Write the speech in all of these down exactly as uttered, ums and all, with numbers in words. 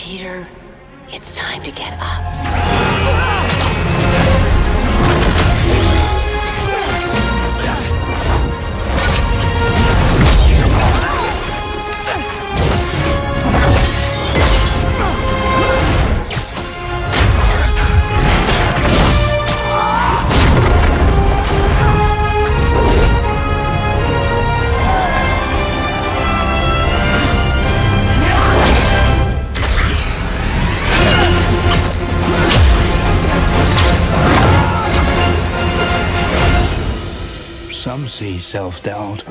Peter, it's time to get up. Some see self-doubt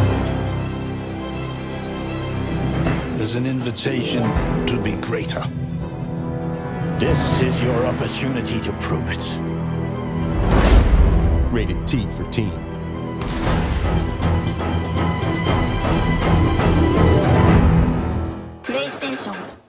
as an invitation to be greater. This is your opportunity to prove it. Rated T for teen. PlayStation